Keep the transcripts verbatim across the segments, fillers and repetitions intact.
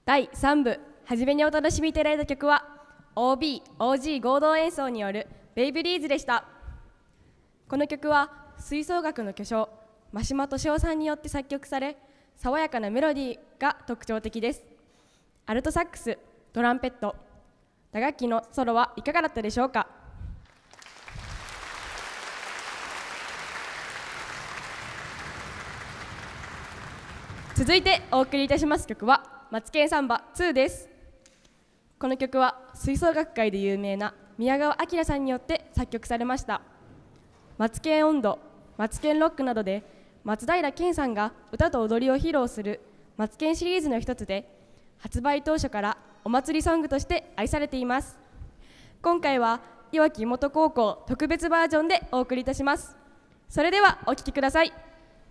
だいさん部はじめにお楽しみいただいた曲は オービー、オージー 合同演奏によるベイブリーズでした。この曲は吹奏楽の巨匠真島俊夫さんによって作曲され、爽やかなメロディーが特徴的です。アルトサックス、トランペット、打楽器のソロはいかがだったでしょうか。続いてお送りいたします曲はマツケンサンバツーです。この曲は吹奏楽界で有名な宮川明さんによって作曲されました。マツケン音頭、マツケンロックなどで松平健さんが歌と踊りを披露するマツケンシリーズの一つで、発売当初からお祭りソングとして愛されています。今回はいわき元高校特別バージョンでお送りいたします。それではお聴きください。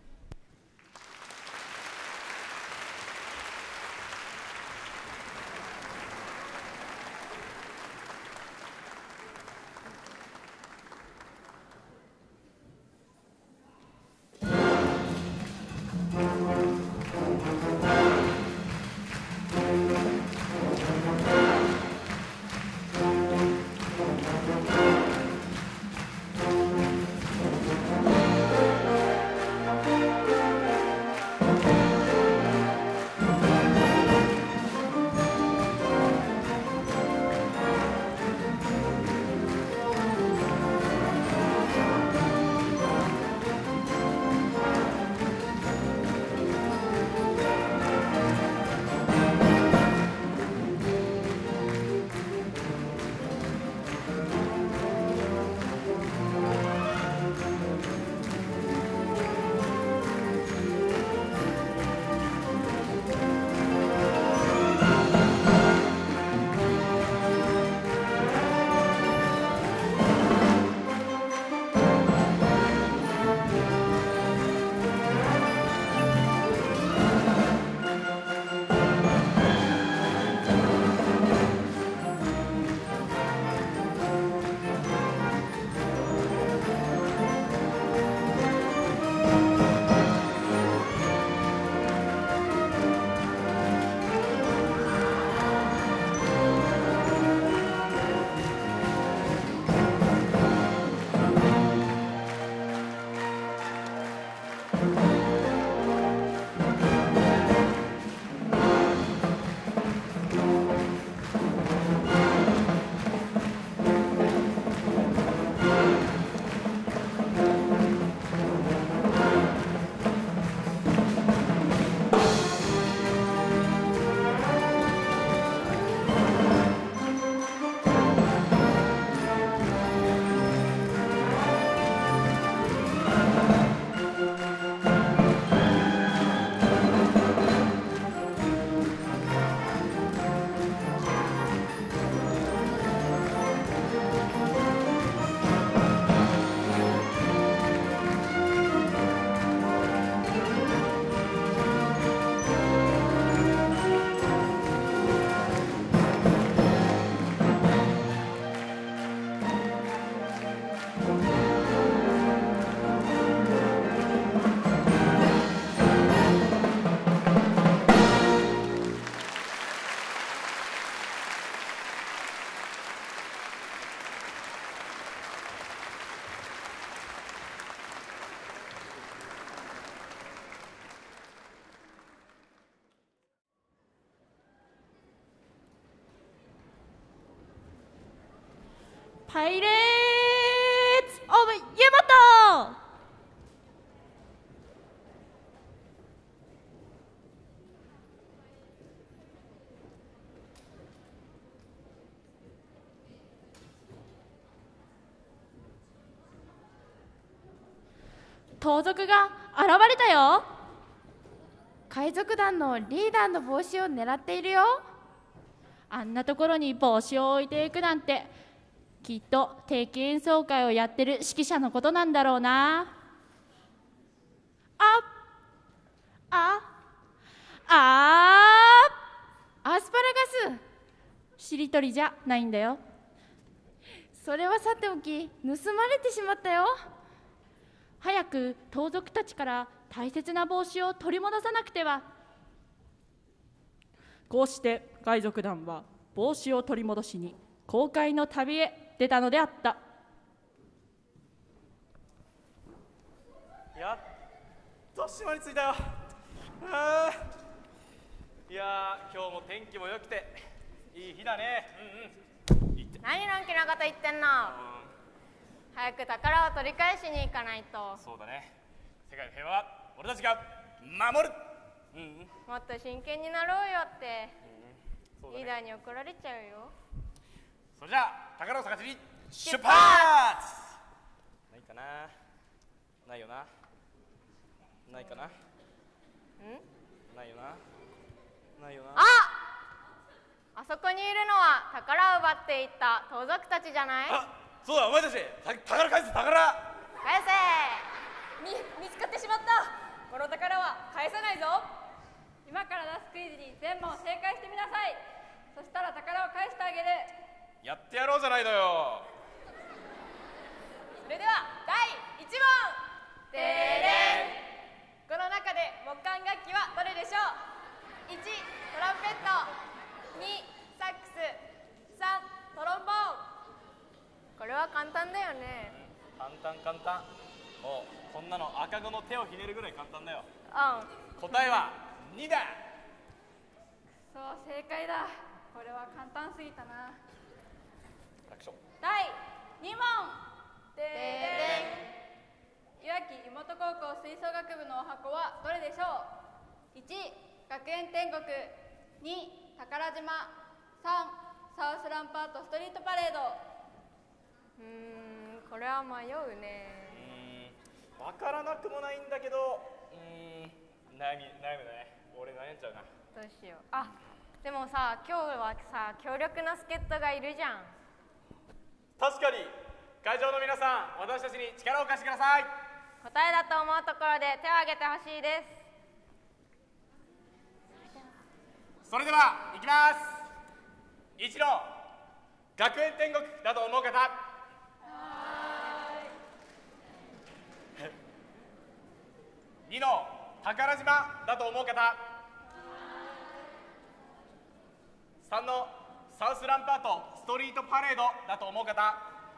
パイレーツ・オブ・ユマト。盗賊が現れたよ。海賊団のリーダーの帽子を狙っているよ。あんなところに帽子を置いていくなんて、きっと定期演奏会をやってる指揮者のことなんだろうな。あああアスパラガス、しりとりじゃないんだよ。それはさておき、盗まれてしまったよ。早く盗賊たちから大切な帽子を取り戻さなくては。 こうして海賊団は帽子を取り戻しに航海の旅へ出たのであった。 やっと島に着いたよ。あーいやー、今日も天気も良くていい日だね。うんうん。 何のんきなこと言ってんの。早く宝を取り返しに行かないと。 そうだね。世界の平和は俺たちが守る。うんうん、 もっと真剣になろうよって、 うんうん、 リーダーに怒られちゃうよ。 それじゃあ宝を探しに出発。ないかな。ないよな。ないかな。んないよな。ないよな。 あ、あそこにいるのは宝を奪っていった盗賊たちじゃない。 あ、そうだ、お前たち宝返せ。宝返せ。 み見つかってしまった。この宝は返さないぞ。 今から出すクイズに全問正解してみなさい。そしたら宝を返してあげる。 やってやろうじゃないのよ。 それではだいいち問。 てれん。この中で木管楽器はどれでしょう。いちトランペット、にサックス、さんトロンボーン。 これは簡単だよね。 簡単簡単。もうこんなの赤子の手をひねるぐらい簡単だよ。 うん。 答えはにだ。 そう、正解だ。これは簡単すぎたな。 楽勝。 だいに問。てれん。いわき湯本高校吹奏楽部のお箱はどれでしょう。いち学園天国、に宝島、さんサウスランパートストリートパレード。 うーん、これは迷うね。 うーん、分からなくもないんだけど、うーん、悩み悩むね。俺悩んじゃうな。 どうしよう。あ、でもさ、今日はさ、強力な助っ人がいるじゃん。 確かに。会場の皆さん、私たちに力を貸してください。 答えだと思うところで手を挙げてほしいです。 それでは行きます。いちの学園天国だと思う方。はーい。にの宝島だと思う方。さんのサウスランパートストリートパレードだと思う方。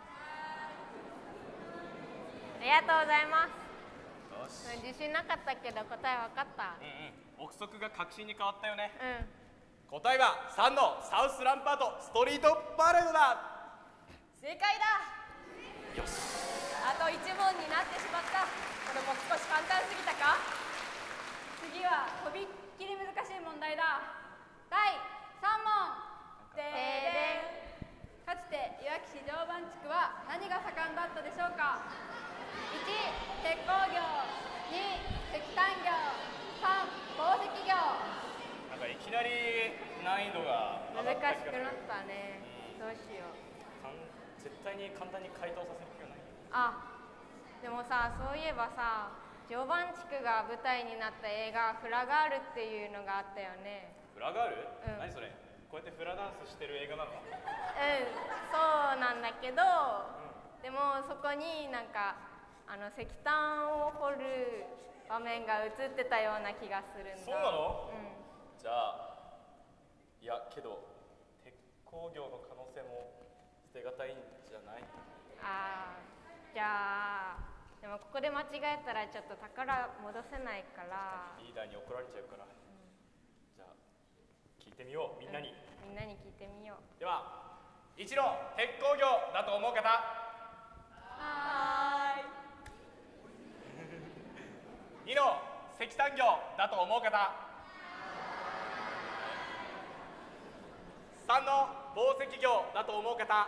ありがとうございます。自信なかったけど答え分かった。 うんうん、憶測が確信に変わったよね。 うん。 答えはさんのサウスランパートストリートパレードだ。 正解だ。 よし。 あといち問になってしまった。これも少し簡単すぎたか。 次はとびっきり難しい問題だ。だいさん問。てれん。かつていわき市常磐地区は何が盛んだったでしょうか。いち鉄鋼業、に石炭業、さん宝石業。 なんかいきなり難易度が上がった難しくなったね。どうしよう。 かん絶対に簡単に回答させる気がない。 あ、でもさ、そういえばさ、常磐地区が舞台になった映画「フラガール」っていうのがあったよね。 フラガール？ うん、 何それ？こうやってフラダンスしてる映画なのか。 うん、そうなんだけど、うん、でもそこになんかあの石炭を掘る場面が映ってたような気がするんだ。 そうなの？ うん、 じゃあ、いやけど鉄鋼業の可能性も捨てがたいんじゃない？ ああ、じゃあでもここで間違えたらちょっと宝戻せないから。 リーダーに怒られちゃうから、うん、じゃあ聞いてみよう、みんなに、 うん、みんなに聞いてみよう。 ではいちの鉄鋼業だと思う方。 はーい。にの石炭業だと思う方。さんの宝石業だと思う方。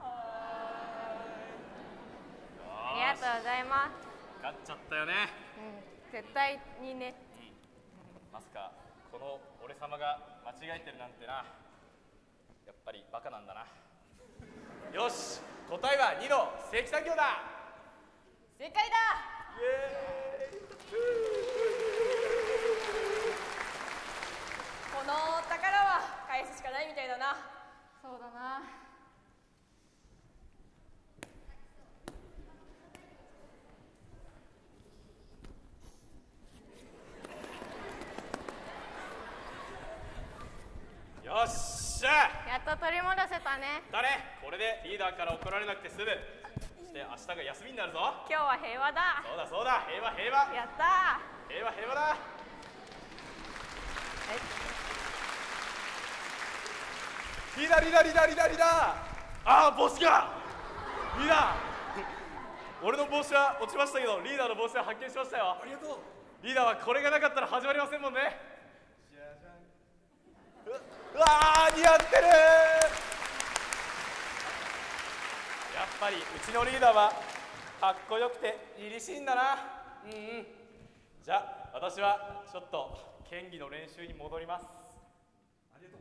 ありがとうございます。 勝っちゃったよね。 うん、絶対にね、 うん、まさかこの俺様が間違えてるなんてな。やっぱりバカなんだな。よし、答えはにの石炭業だ。 正解だ。 イエーイ。 この宝は返すしかないみたいだな。 そうだな。 たね。 だね、これでリーダーから怒られなくて済む。そして明日が休みになるぞ。 今日は平和だ。 そうだそうだ、平和平和やった平和平和だ。リーダーリーダーリーダーリーダーリーダー、ああ帽子がリーダー俺の帽子は落ちましたけど、リーダーの帽子は発見しましたよ。ありがとう。リーダーはこれがなかったら始まりませんもんね。じゃじゃん。ううわー似合ってる。やっぱりうちのリーダーはかっこよくて凛々しいんだな。うんうん。じゃあ私はちょっと剣技の練習に戻ります。ありがとう。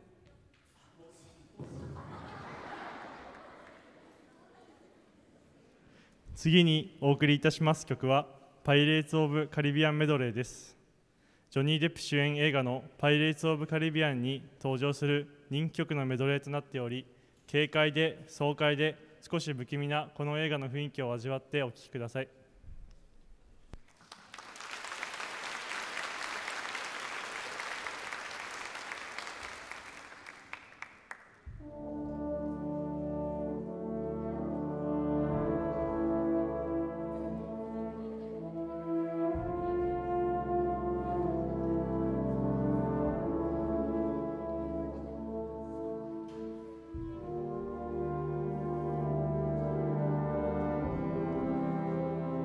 次にお送りいたします曲はパイレーツ・オブ・カリビアンメドレーです。ジョニー・デップ主演映画のパイレーツ・オブ・カリビアンに登場する人気曲のメドレーとなっており、軽快で爽快で少し不気味なこの映画の雰囲気を味わってお聴きください。 「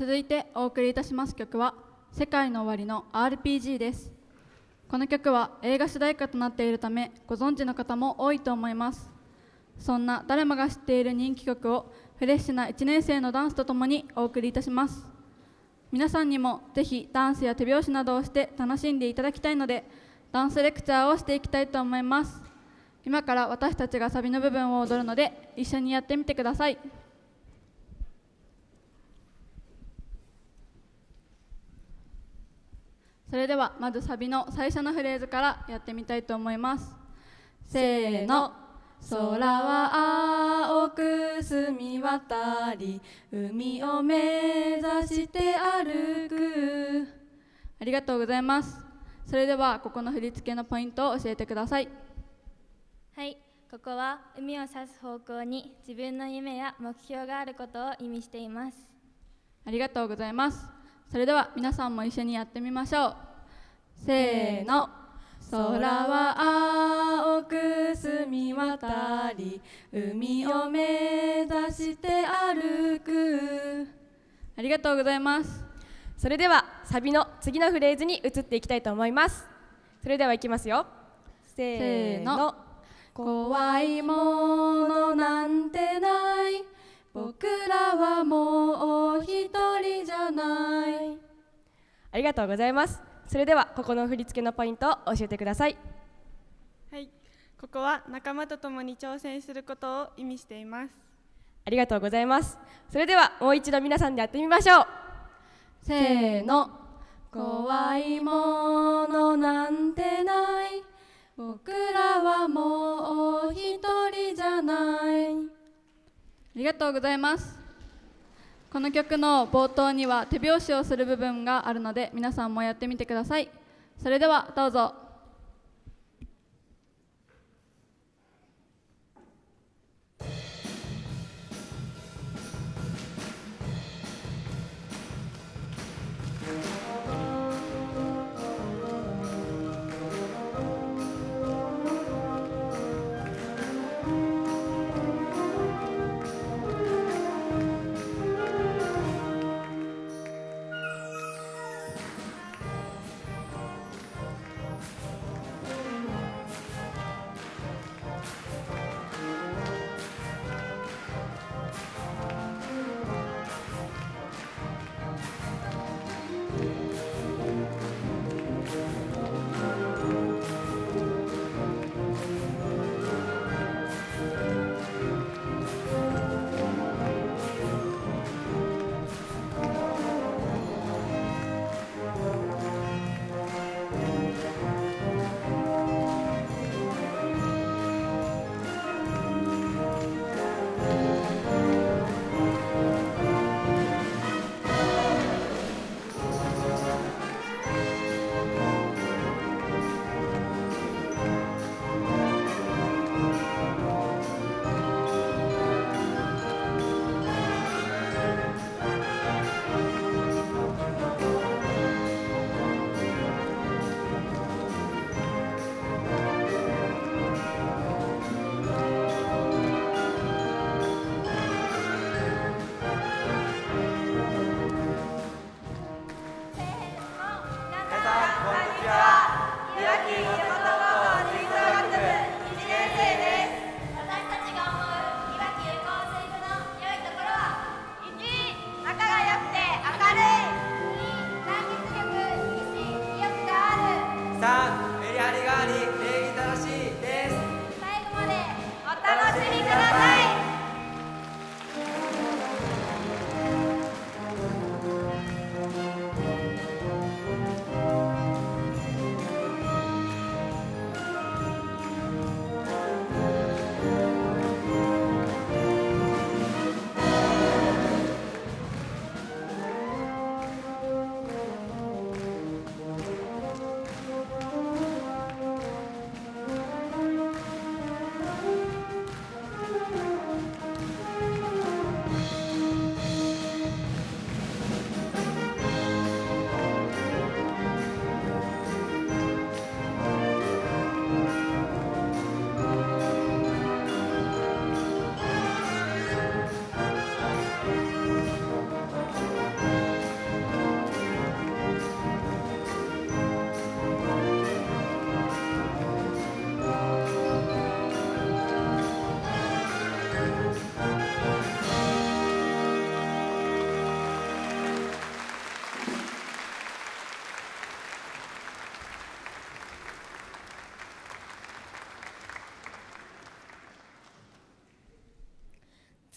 続いてお送りいたします曲は世界の終わりの アールピージー です。この曲は映画主題歌となっているためご存知の方も多いと思います。そんな誰もが知っている人気曲をフレッシュないちねん生のダンスとともにお送りいたします。皆さんにもぜひダンスや手拍子などをして楽しんでいただきたいので、ダンスレクチャーをしていきたいと思います。今から私たちがサビの部分を踊るので一緒にやってみてください。それではまずサビの最初のフレーズからやってみたいと思います。せーの。空は青く澄み渡り、海を目指して歩く。ありがとうございます。それではここの振り付けのポイントを教えてください。 はい、ここは海を指す方向に自分の夢や目標があることを意味しています。 ありがとうございます。それでは皆さんも一緒にやってみましょう。せーの。空は青く澄み渡り、海を目指して歩く。ありがとうございます。 それではサビの次のフレーズに移っていきたいと思います。それではいきますよ。せーの。 怖いものなんてない、僕らはもう一人じゃない。 ありがとうございます。それではここの振り付けのポイントを教えてください。 はい、ここは仲間と共に挑戦することを意味しています。 ありがとうございます。それではもう一度皆さんでやってみましょう。 せーの。怖いものなんてない、僕らはもう一人じゃない。ありがとうございます。この曲の冒頭には手拍子をする部分があるので皆さんもやってみてください。それではどうぞ。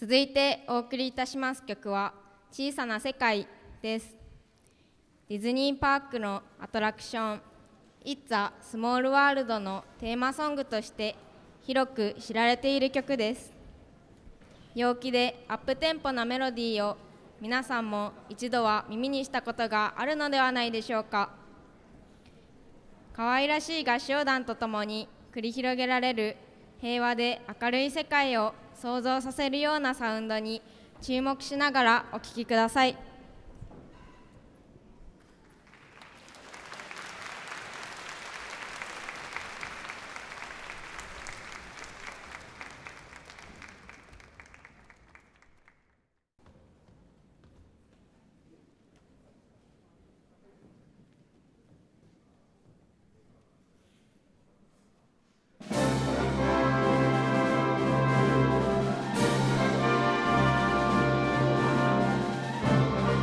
続いてお送りいたします曲は小さな世界です。ディズニーパークのアトラクション It's a Small World のテーマソングとして広く知られている曲です。陽気でアップテンポなメロディーを皆さんも一度は耳にしたことがあるのではないでしょうか。可愛らしい合唱団とともに繰り広げられる平和で明るい世界を想像させるようなサウンドに注目しながらお聴きください。 「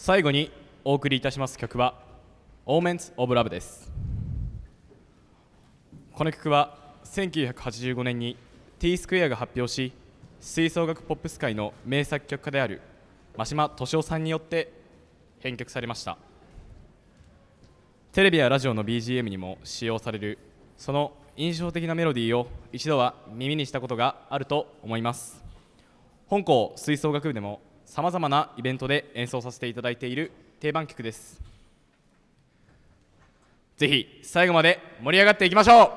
最後にお送りいたします曲は「Omens of Love」です。この曲はせんきゅうひゃくはちじゅうごねんに T スクエアが発表し、吹奏楽ポップス界の名作曲家である真島敏夫さんによって編曲されました。テレビやラジオの ビージーエム にも使用されるその印象的なメロディーを一度は耳にしたことがあると思います。本校吹奏楽部でもさまざまなイベントで演奏させていただいている定番曲です。ぜひ最後まで盛り上がっていきましょう。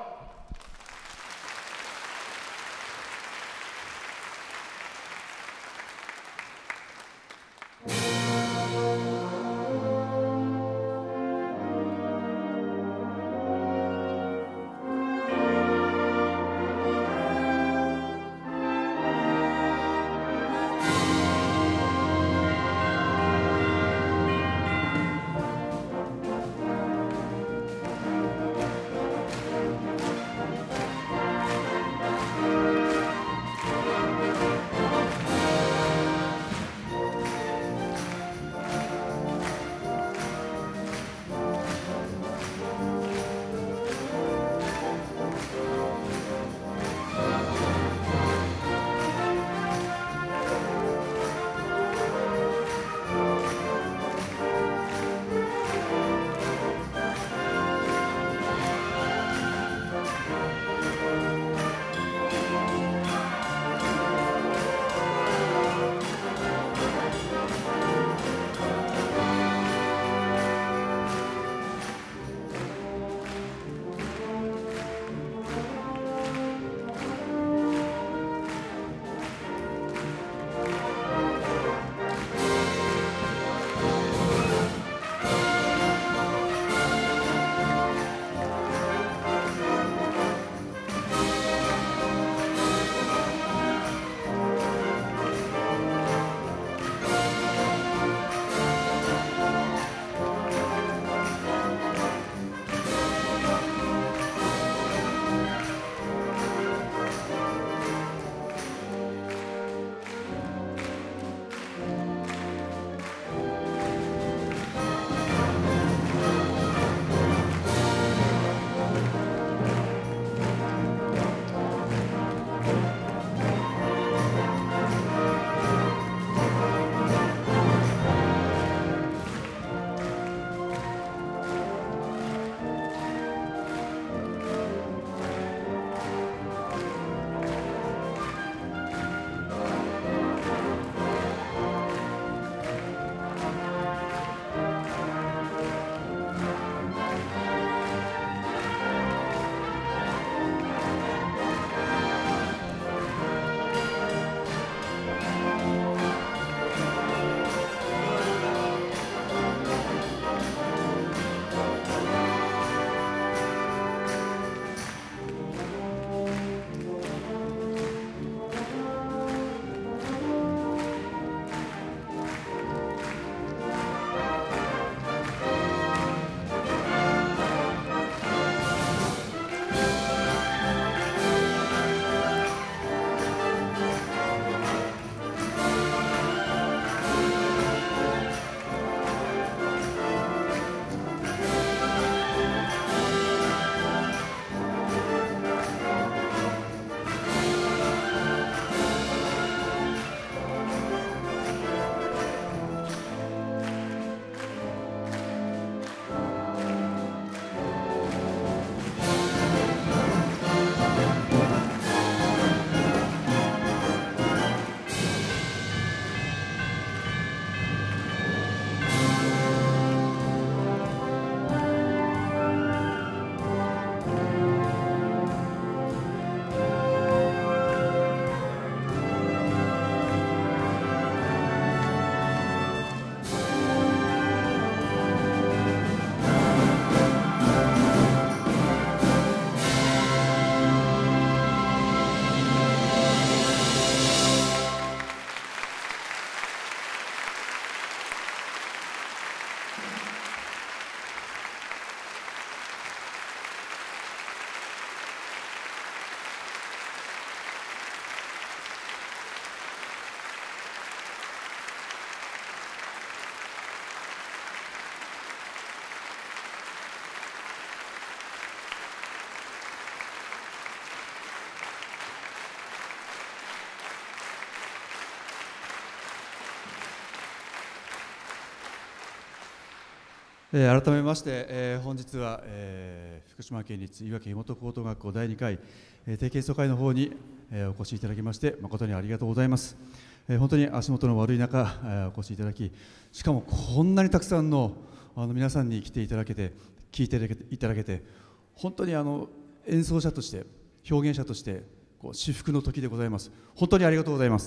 えー、改めまして、えー、本日は、えー、福島県立いわき湯本高等学校だいにかい、えー、定期演奏会の方に、えー、お越しいただきまして誠にありがとうございます。えー、本当に足元の悪い中、えー、お越しいただき、しかもこんなにたくさんの、あの皆さんに来ていただけて、聴いていただけて、本当にあの演奏者として表現者としてこう至福の時でございます。本当にありがとうございます。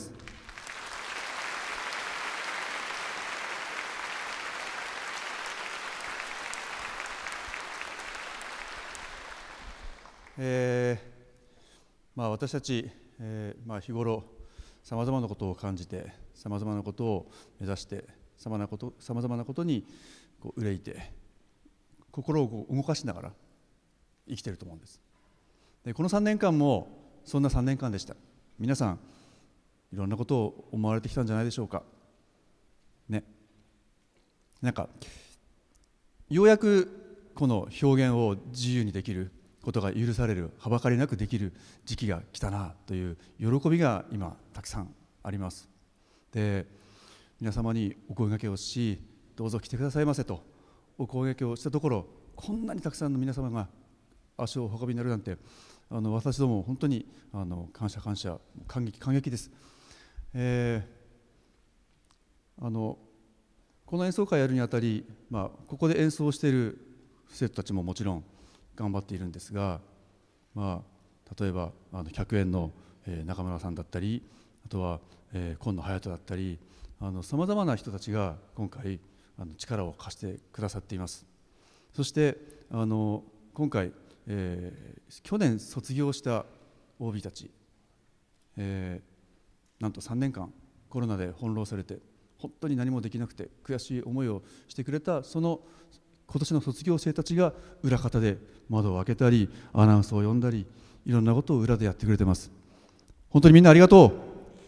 えーまあ、私たち、えーまあ、日頃さまざまなことを感じてさまざまなことを目指してさまざまなことにこう憂いて心をこう動かしながら生きていると思うんです。でこのさんねんかんもそんなさんねんかんでした。皆さんいろんなことを思われてきたんじゃないでしょうかね。なんかようやくこの表現を自由にできることが許される、はばかりなくできる時期が来たなという喜びが今たくさんあります。で皆様にお声掛けをし、どうぞ来てくださいませとお声掛けをしたところ、こんなにたくさんの皆様が足をお運びになるなんて、あの私ども本当にあの感謝感謝感激感激です。えー、あのこの演奏会やるにあたり、まあ、ここで演奏している生徒たちももちろん頑張っているんですが、まあ、例えばあのひゃくえんの、えー、中村さんだったり、あとは、えー、今野隼人だったり、さまざまな人たちが今回あの力を貸してくださっています。そしてあの今回、えー、去年卒業した オービー たち、えー、なんとさんねんかんコロナで翻弄されて本当に何もできなくて悔しい思いをしてくれたその今年の卒業生たちが裏方で窓を開けたりアナウンスを読んだりいろんなことを裏でやってくれてます。本当にみんなありがとう。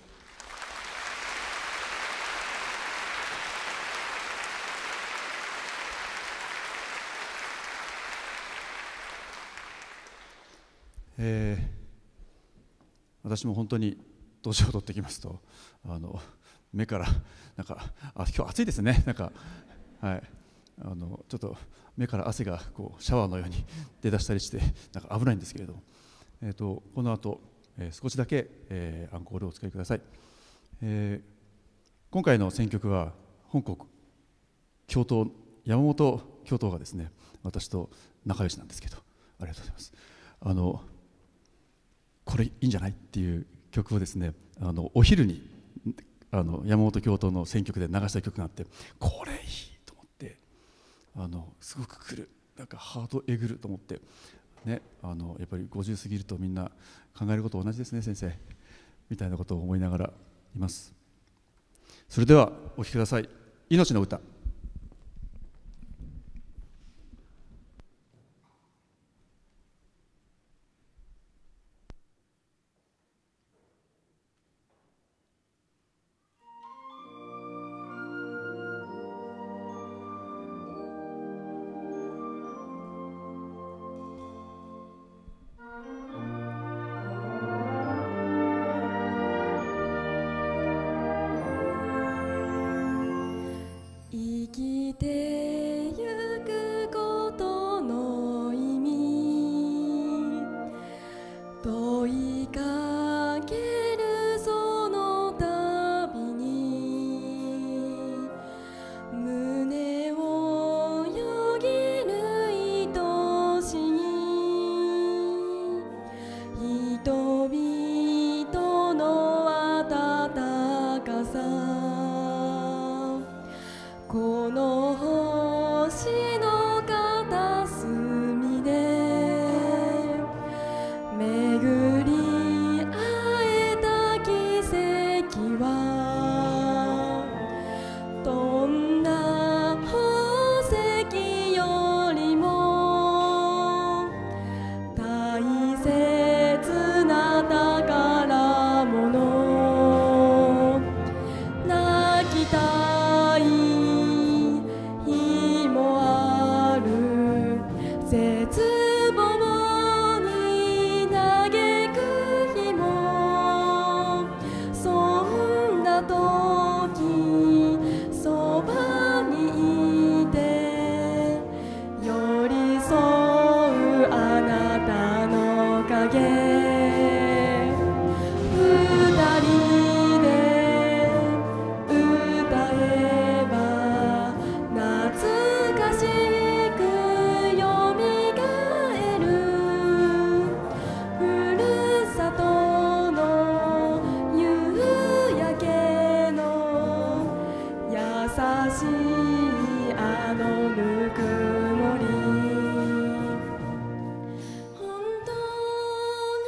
えー、私も本当に年を取ってきますとあの目からなんかあ今日暑いですねなんかはいあのちょっと目から汗がこうシャワーのように出だしたりしてなんか危ないんですけれども、えー、とこの後、えー、少しだけ、えー、アンコールをお使いください。えー、今回の選曲は本国教頭山本教頭がですね私と仲良しなんですけど、ありがとうございます。あのこれいいんじゃないっていう曲をですねあのお昼にあの山本教頭の選曲で流した曲があって、これいいと思ってあのすごく来る、なんかハートえぐると思って、ね、あのやっぱりごじゅう過ぎるとみんな考えること同じですね先生みたいなことを思いながらいます。それではお聴きください。命の歌。 いげ二人で歌えば懐かしくよみがえるふるさとの夕焼けの優しいあのぬくもり本当に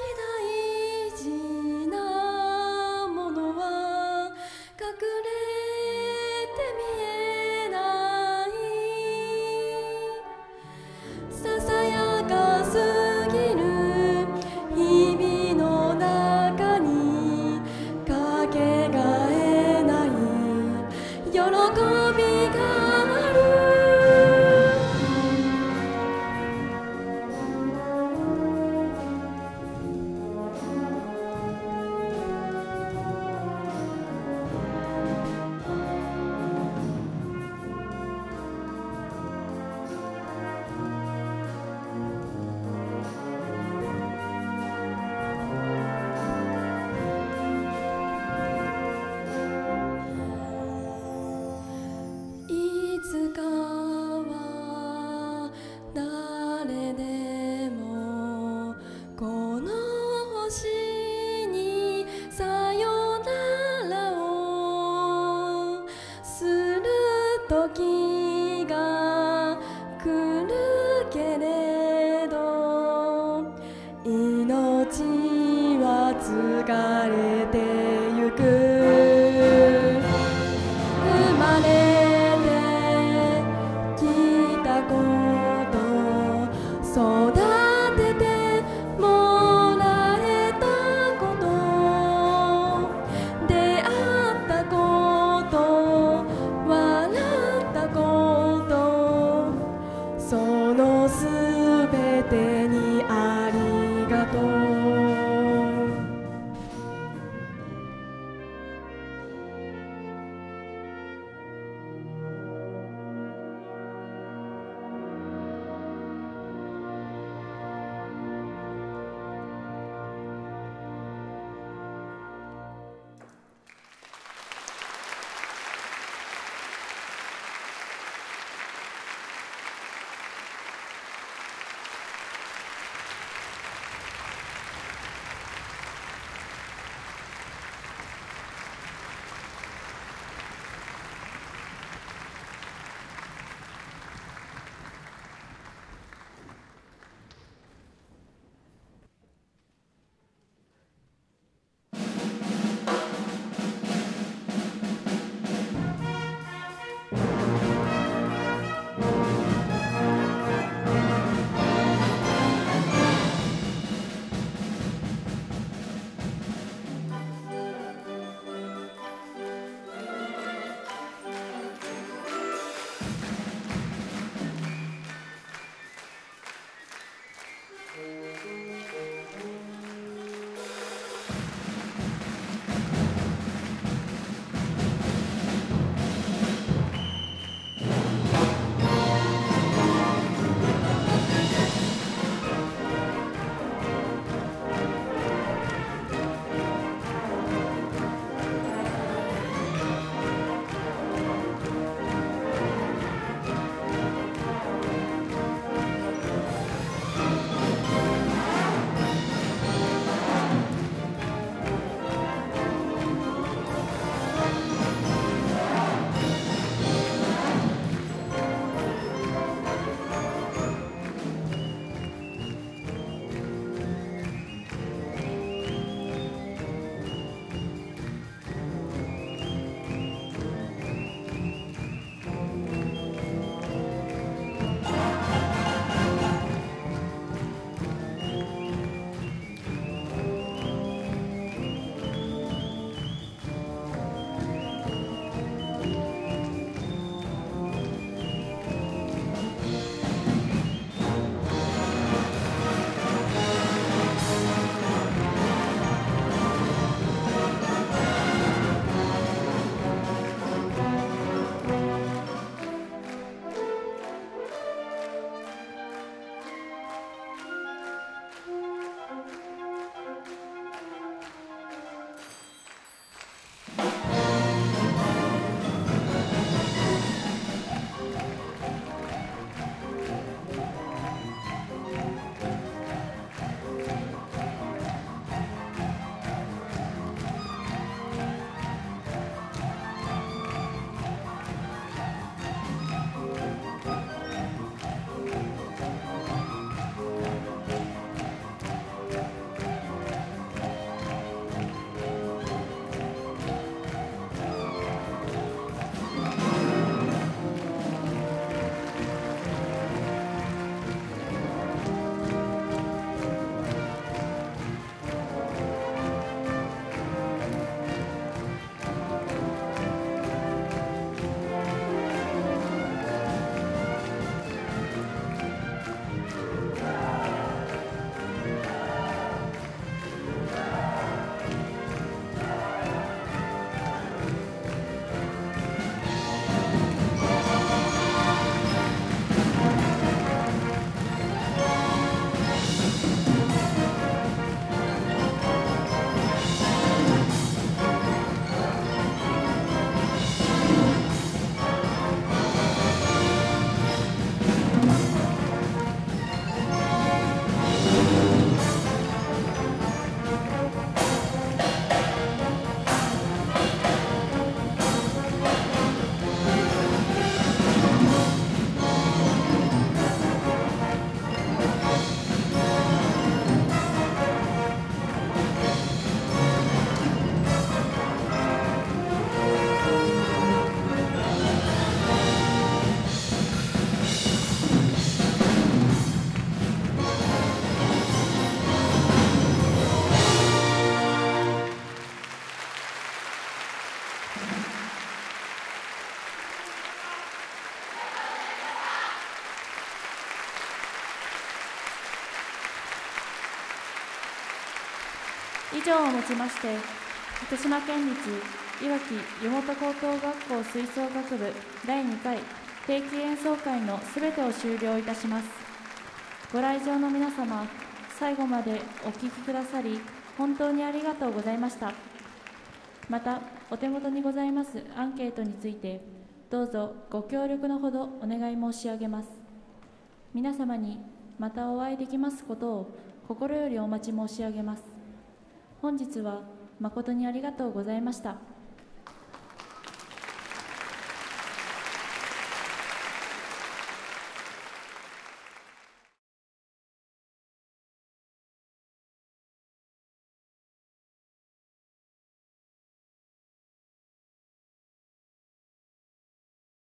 以上をもちまして福島県立いわき湯本高等学校吹奏楽部だいにかい定期演奏会のすべてを終了いたします。ご来場の皆様、最後までお聴きくださり本当にありがとうございました。またお手元にございますアンケートについてどうぞご協力のほどお願い申し上げます。皆様にまたお会いできますことを心よりお待ち申し上げます。本日は誠にありがとうございました。